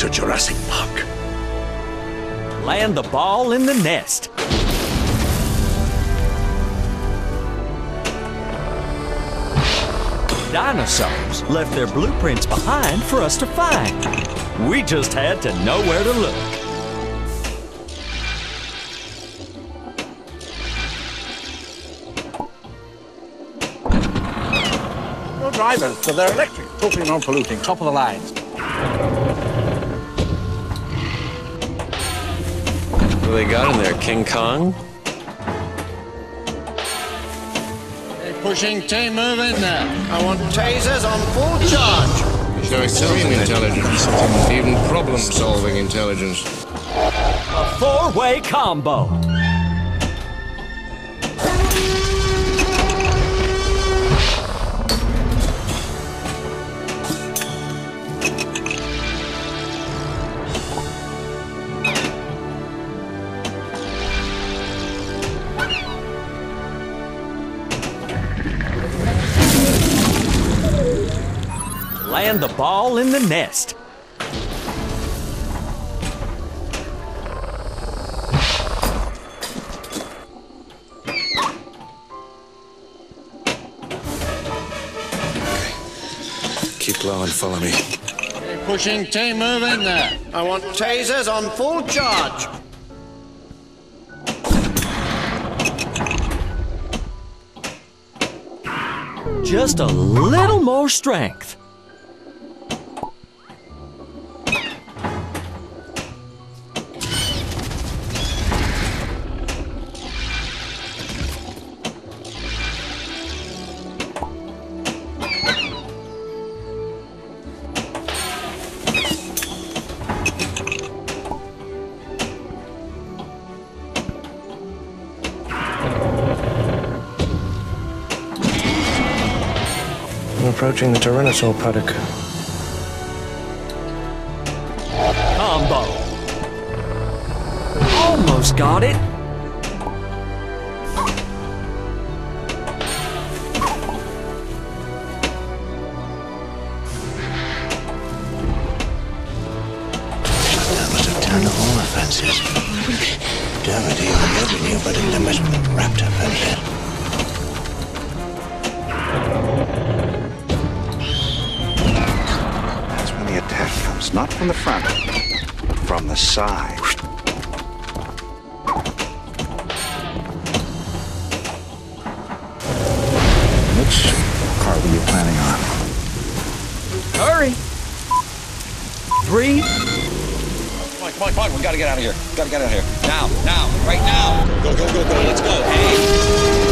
to Jurassic Park. Land the ball in the nest. Dinosaurs left their blueprints behind for us to find. We just had to know where to look. No drivers, but they're electric, totally non-polluting, top of the lines. What do they got in there, King Kong? Pushing T, move in there. I want tasers on full charge. Show extreme intelligence, even problem-solving intelligence. A four-way combo. Land the ball in the nest. Keep low and follow me. Pushing T, move in there. I want tasers on full charge. Just a little more strength. I'm approaching the Tyrannosaur paddock. Combo. Almost got it. There must have turned all the fences. Dermody already knew, but it must be wrapped up in here. That's when the attack comes, not from the front, from the side. Which car were you planning on? Hurry. 3. Come on, we gotta get out of here. Gotta get out of here. Now, right now. Go, let's go. Hey!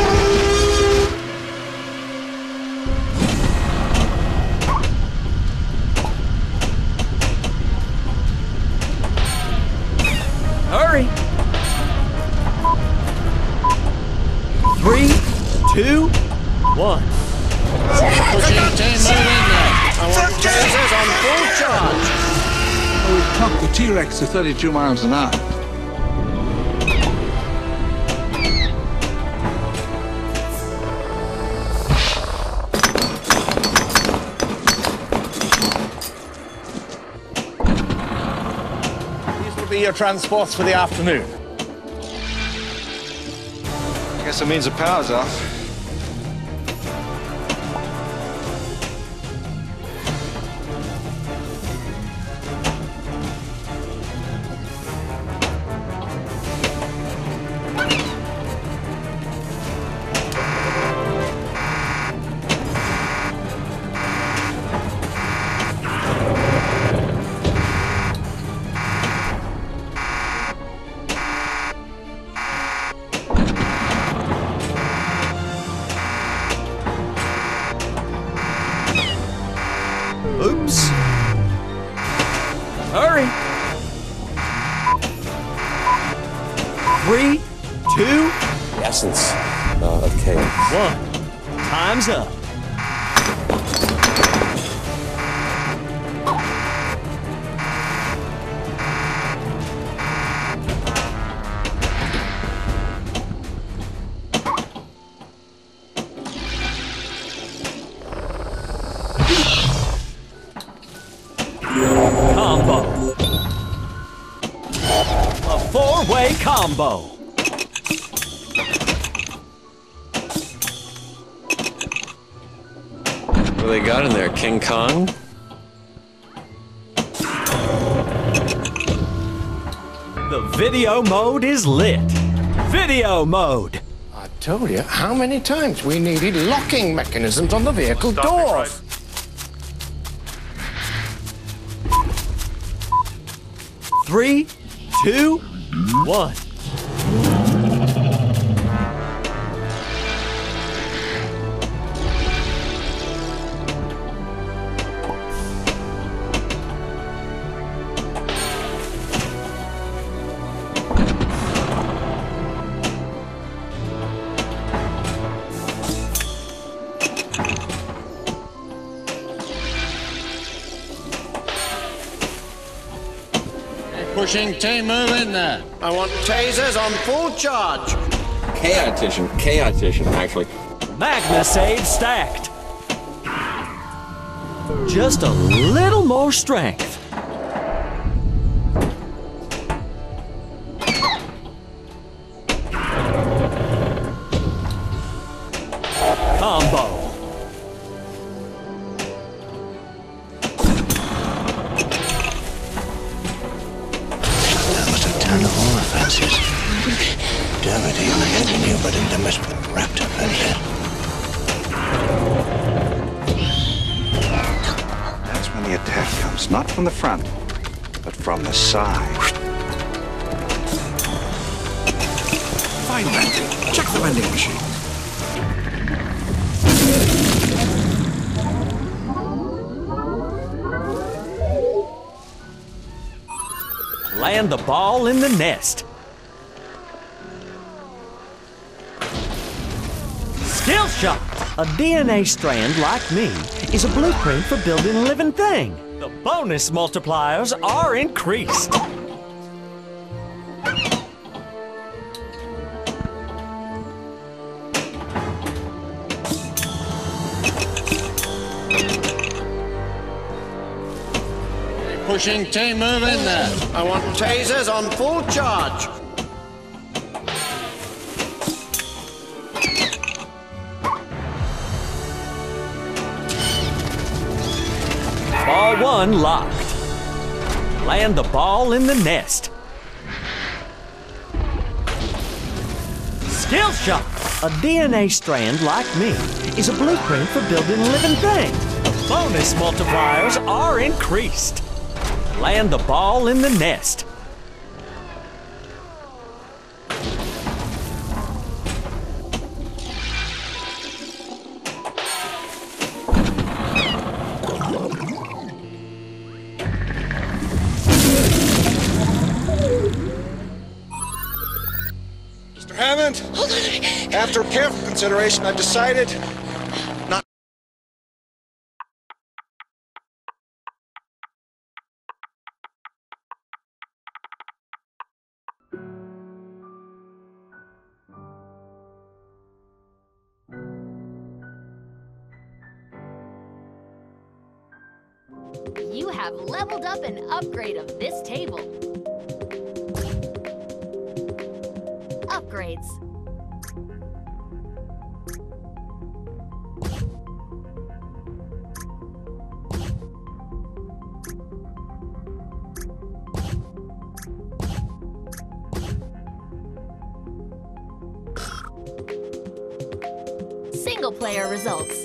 Hurry. 3, 2, 1. Pushing T, move in there. I want tasers on full charge. Oh, we've clocked the T-Rex to 32 miles an hour. These will be your transports for the afternoon. I guess it means the power's off. Oops. Hurry. 3, 2, The essence of chaos. 1. Time's up. Combo. Combo. What do they got in there, King Kong? The video mode is lit. Video mode. I told you how many times we needed locking mechanisms on the vehicle doors. Three, two, one. Pushing T, move in there. I want tasers on full charge. Chaotician, actually. Magna save stacked. Just a little more strength. Combo. That must have turned all the fancies. Dermody, I never knew but in the mess with the raptor and yet. That's when the attack comes, not from the front, but from the side. Fine vending. Check the vending machine. Land the ball in the nest. Skill shot! A DNA strand like me is a blueprint for building a living thing. The bonus multipliers are increased. Pushing T, move in there. I want tasers on full charge. Ball one locked. Land the ball in the nest. Skill shot! A DNA strand like me is a blueprint for building a living thing. The bonus multipliers are increased. Land the ball in the nest. Mr. Hammond? Hold on. After careful consideration, I've decided not. You have leveled up an upgrade of this table. Upgrades. Single player results.